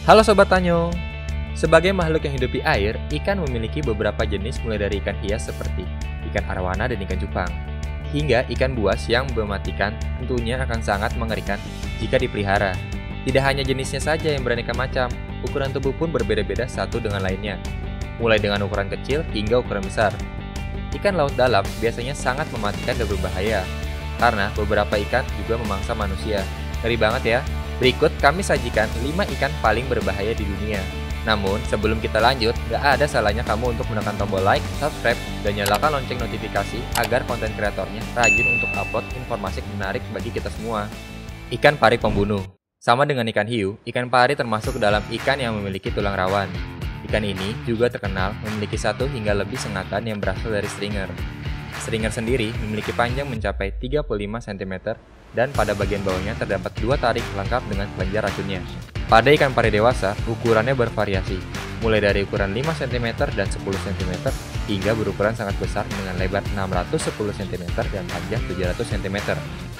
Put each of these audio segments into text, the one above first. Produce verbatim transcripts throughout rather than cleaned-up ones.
Halo Sobat Tanyo. Sebagai makhluk yang hidup di air, ikan memiliki beberapa jenis mulai dari ikan hias seperti ikan arowana dan ikan cupang, hingga ikan buas yang mematikan tentunya akan sangat mengerikan jika dipelihara. Tidak hanya jenisnya saja yang beraneka macam, ukuran tubuh pun berbeda-beda satu dengan lainnya, mulai dengan ukuran kecil hingga ukuran besar. Ikan laut dalam biasanya sangat mematikan dan berbahaya, karena beberapa ikan juga memangsa manusia. Ngeri banget ya. Berikut kami sajikan lima ikan paling berbahaya di dunia. Namun, sebelum kita lanjut, gak ada salahnya kamu untuk menekan tombol like, subscribe, dan nyalakan lonceng notifikasi agar konten kreatornya rajin untuk upload informasi menarik bagi kita semua. Ikan pari pembunuh. Sama dengan ikan hiu, ikan pari termasuk dalam ikan yang memiliki tulang rawan. Ikan ini juga terkenal memiliki satu hingga lebih sengatan yang berasal dari stringer. Stringer sendiri memiliki panjang mencapai tiga puluh lima sentimeter dan pada bagian bawahnya terdapat dua taring lengkap dengan kelenjar racunnya. Pada ikan pari dewasa, ukurannya bervariasi, mulai dari ukuran lima sentimeter dan sepuluh sentimeter hingga berukuran sangat besar dengan lebar enam ratus sepuluh sentimeter dan panjang tujuh ratus sentimeter.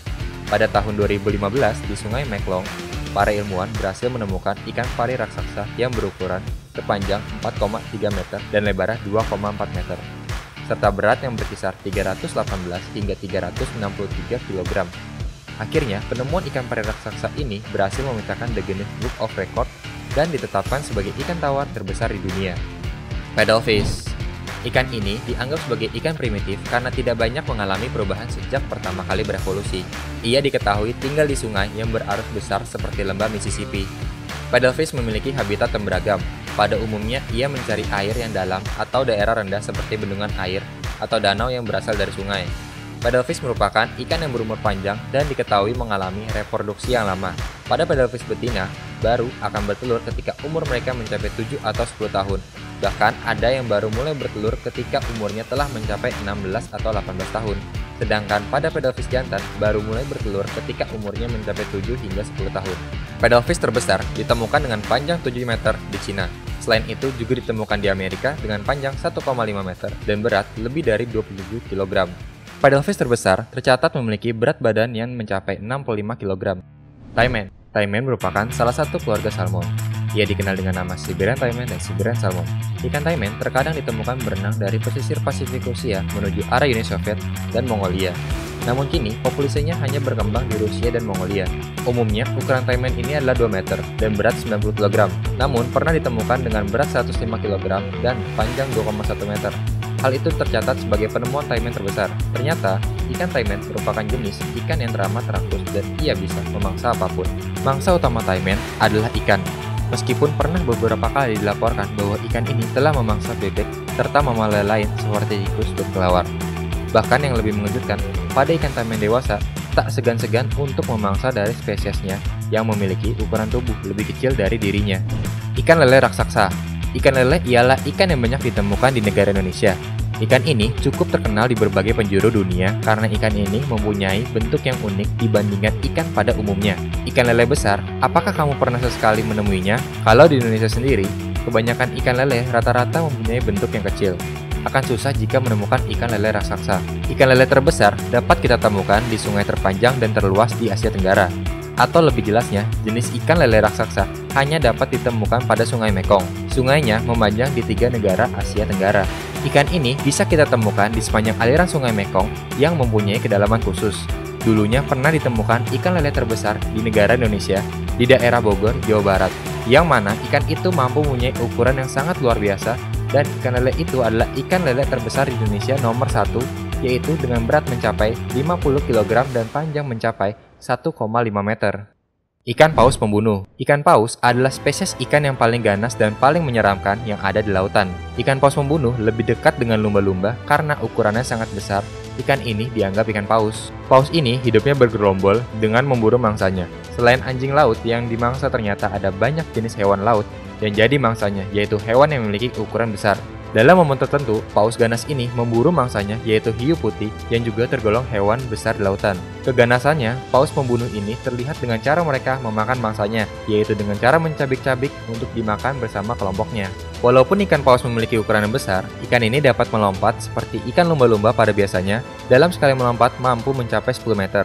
Pada tahun dua ribu lima belas di Sungai Meklong, para ilmuwan berhasil menemukan ikan pari raksasa yang berukuran sepanjang empat koma tiga meter dan lebarnya dua koma empat meter, serta berat yang berkisar tiga ratus delapan belas hingga tiga ratus enam puluh tiga kilogram. Akhirnya, penemuan ikan pari raksasa ini berhasil memecahkan The Guinness Book of Record dan ditetapkan sebagai ikan tawar terbesar di dunia. Paddlefish. Ikan ini dianggap sebagai ikan primitif karena tidak banyak mengalami perubahan sejak pertama kali berevolusi. Ia diketahui tinggal di sungai yang berarus besar seperti lembah Mississippi. Paddlefish memiliki habitat yang beragam. Pada umumnya, ia mencari air yang dalam atau daerah rendah seperti bendungan air atau danau yang berasal dari sungai. Paddlefish merupakan ikan yang berumur panjang dan diketahui mengalami reproduksi yang lama. Pada paddlefish betina, baru akan bertelur ketika umur mereka mencapai tujuh atau sepuluh tahun. Bahkan ada yang baru mulai bertelur ketika umurnya telah mencapai enam belas atau delapan belas tahun. Sedangkan pada paddlefish jantan baru mulai bertelur ketika umurnya mencapai tujuh hingga sepuluh tahun. Paddlefish terbesar ditemukan dengan panjang tujuh meter di Cina. Selain itu juga ditemukan di Amerika dengan panjang satu koma lima meter dan berat lebih dari dua puluh tujuh kilogram. Paddlefish terbesar tercatat memiliki berat badan yang mencapai enam puluh lima kilogram. Taimen. Taimen merupakan salah satu keluarga salmon. Ia dikenal dengan nama Siberian Taimen dan Siberian Salmon. Ikan taimen terkadang ditemukan berenang dari pesisir Pasifik Rusia menuju arah Uni Soviet dan Mongolia. Namun kini, populasinya hanya berkembang di Rusia dan Mongolia. Umumnya, ukuran taimen ini adalah dua meter dan berat sembilan puluh kilogram. Namun, pernah ditemukan dengan berat seratus lima kilogram dan panjang dua koma satu meter. Hal itu tercatat sebagai penemuan taimen terbesar. Ternyata, ikan taimen merupakan jenis ikan yang teramat terakus dan ia bisa memangsa apapun. Mangsa utama taimen adalah ikan. Meskipun pernah beberapa kali dilaporkan bahwa ikan ini telah memangsa bebek serta mamalia lain seperti tikus dan kelawar. Bahkan yang lebih mengejutkan, pada ikan taimen dewasa tak segan-segan untuk memangsa dari spesiesnya yang memiliki ukuran tubuh lebih kecil dari dirinya. Ikan lele raksasa. Ikan lele ialah ikan yang banyak ditemukan di negara Indonesia. Ikan ini cukup terkenal di berbagai penjuru dunia karena ikan ini mempunyai bentuk yang unik dibandingkan ikan pada umumnya. Ikan lele besar, apakah kamu pernah sesekali menemuinya? Kalau di Indonesia sendiri, kebanyakan ikan lele rata-rata mempunyai bentuk yang kecil. Akan susah jika menemukan ikan lele raksasa. Ikan lele terbesar dapat kita temukan di sungai terpanjang dan terluas di Asia Tenggara. Atau lebih jelasnya, jenis ikan lele raksasa hanya dapat ditemukan pada Sungai Mekong. Sungainya memanjang di tiga negara Asia Tenggara. Ikan ini bisa kita temukan di sepanjang aliran Sungai Mekong yang mempunyai kedalaman khusus. Dulunya pernah ditemukan ikan lele terbesar di negara Indonesia, di daerah Bogor, Jawa Barat, yang mana ikan itu mampu mempunyai ukuran yang sangat luar biasa, dan ikan lele itu adalah ikan lele terbesar di Indonesia nomor satu, yaitu dengan berat mencapai lima puluh kilogram dan panjang mencapai satu koma lima meter. Ikan paus pembunuh. Ikan paus adalah spesies ikan yang paling ganas dan paling menyeramkan yang ada di lautan. Ikan paus pembunuh lebih dekat dengan lumba-lumba karena ukurannya sangat besar. Ikan ini dianggap ikan paus. Paus ini hidupnya bergerombol dengan memburu mangsanya. Selain anjing laut yang dimangsa, ternyata ada banyak jenis hewan laut yang jadi mangsanya, yaitu hewan yang memiliki ukuran besar. Dalam momen tertentu, paus ganas ini memburu mangsanya, yaitu hiu putih yang juga tergolong hewan besar di lautan. Keganasannya, paus pembunuh ini terlihat dengan cara mereka memakan mangsanya, yaitu dengan cara mencabik-cabik untuk dimakan bersama kelompoknya. Walaupun ikan paus memiliki ukuran yang besar, ikan ini dapat melompat seperti ikan lumba-lumba pada biasanya. Dalam sekali melompat mampu mencapai sepuluh meter.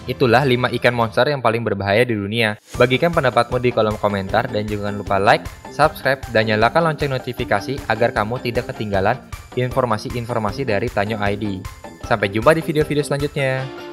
Itulah lima ikan monster yang paling berbahaya di dunia. Bagikan pendapatmu di kolom komentar dan jangan lupa like, subscribe, dan nyalakan lonceng notifikasi agar kamu tidak ketinggalan informasi-informasi dari Tanyo I D. Sampai jumpa di video-video selanjutnya.